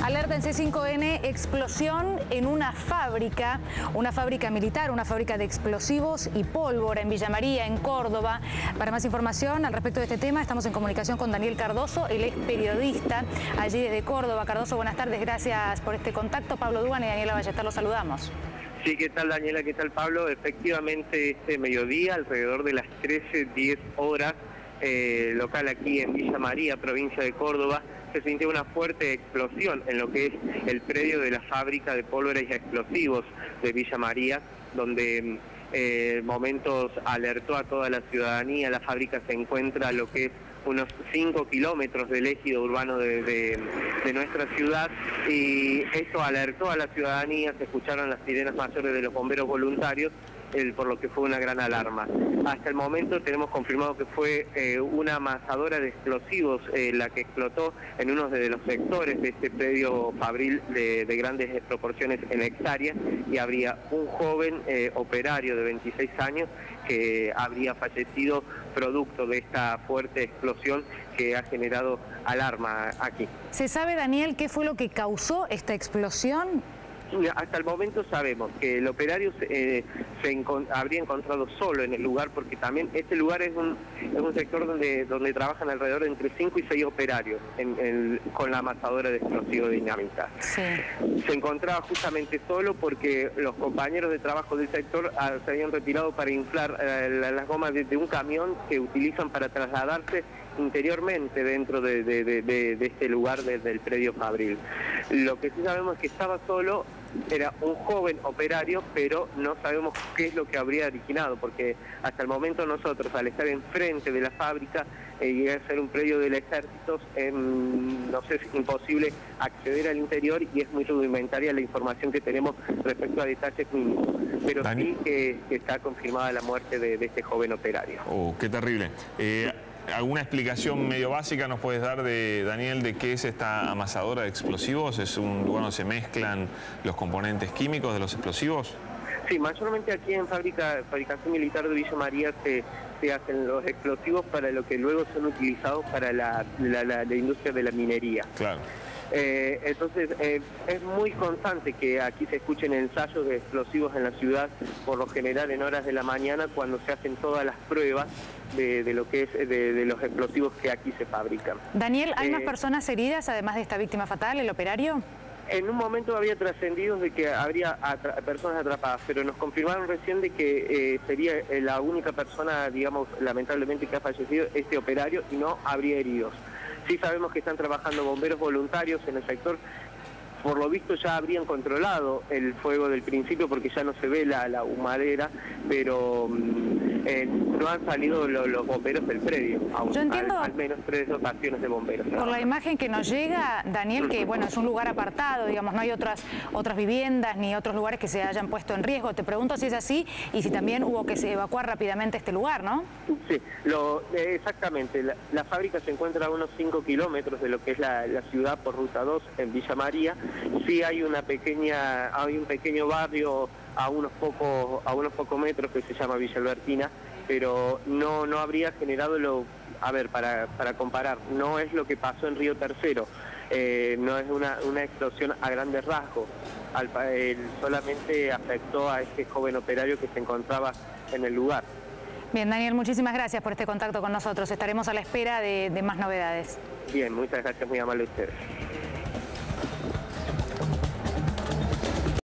Alerta en C5N, explosión en una fábrica militar, una fábrica de explosivos y pólvora en Villa María, en Córdoba. Para más información al respecto de este tema, estamos en comunicación con Daniel Cardoso, él es periodista allí desde Córdoba. Cardoso, buenas tardes, gracias por este contacto. Pablo Dugan y Daniela Ballester, los saludamos. Sí, ¿qué tal Daniela? ¿Qué tal Pablo? Efectivamente, este mediodía, alrededor de las 13:10 horas, local aquí en Villa María, provincia de Córdoba, se sintió una fuerte explosión en lo que es el predio de la fábrica de pólvora y explosivos de Villa María, donde momentos alertó a toda la ciudadanía. La fábrica se encuentra a lo que es unos 5 kilómetros del ejido urbano de nuestra ciudad, y esto alertó a la ciudadanía. Se escucharon las sirenas mayores de los bomberos voluntarios, por lo que fue una gran alarma. Hasta el momento tenemos confirmado que fue una amasadora de explosivos la que explotó en uno de los sectores de este predio fabril de grandes proporciones en hectáreas, y habría un joven operario de 26 años que habría fallecido producto de esta fuerte explosión que ha generado alarma aquí. ¿Se sabe, Daniel, qué fue lo que causó esta explosión? Hasta el momento sabemos que el operario habría encontrado solo en el lugar, porque también este lugar es un sector donde trabajan alrededor de entre 5 y 6 operarios con la amasadora de explosivos de dinamita. Sí. Se encontraba justamente solo porque los compañeros de trabajo del sector se habían retirado para inflar las gomas de un camión que utilizan para trasladarse interiormente dentro de este lugar del predio fabril. Lo que sí sabemos es que estaba solo, era un joven operario, pero no sabemos qué es lo que habría originado, porque hasta el momento nosotros, al estar enfrente de la fábrica, y a ser un predio del ejército, no sé, es imposible acceder al interior y es muy rudimentaria la información que tenemos respecto a detalles mínimos. Pero sí que está confirmada la muerte de este joven operario. Oh, qué terrible. ¿Alguna explicación medio básica nos puedes dar, Daniel, de qué es esta amasadora de explosivos? ¿Es un lugar donde se mezclan los componentes químicos de los explosivos? Sí, mayormente aquí en fabricación militar de Villa María se hacen los explosivos para lo que luego son utilizados para la industria de la minería. Claro. Entonces es muy constante que aquí se escuchen ensayos de explosivos en la ciudad, por lo general en horas de la mañana, cuando se hacen todas las pruebas de lo que es de los explosivos que aquí se fabrican. Daniel, ¿hay más personas heridas además de esta víctima fatal, el operario? En un momento había trascendido de que habría personas atrapadas, pero nos confirmaron recién de que sería la única persona, digamos, lamentablemente, que ha fallecido, este operario, y no habría heridos. Sí sabemos que están trabajando bomberos voluntarios en el sector. Por lo visto ya habrían controlado el fuego del principio, porque ya no se ve la humadera, pero no han salido los bomberos del predio aún. Yo entiendo, al menos 3 dotaciones de bomberos. Por la imagen que nos llega, Daniel, que bueno, es un lugar apartado, digamos, no hay otras viviendas ni otros lugares que se hayan puesto en riesgo. Te pregunto si es así y si también hubo que evacuar rápidamente este lugar, ¿no? Sí, exactamente. La fábrica se encuentra a unos 5 kilómetros de lo que es la ciudad por Ruta 2 en Villa María. Sí hay un pequeño barrio a unos pocos metros que se llama Villa Albertina, pero no habría generado para comparar, no es lo que pasó en Río Tercero, no es una explosión a grandes rasgos, solamente afectó a este joven operario que se encontraba en el lugar. Bien, Daniel, muchísimas gracias por este contacto con nosotros. Estaremos a la espera de más novedades. Bien, muchas gracias, muy amable a ustedes.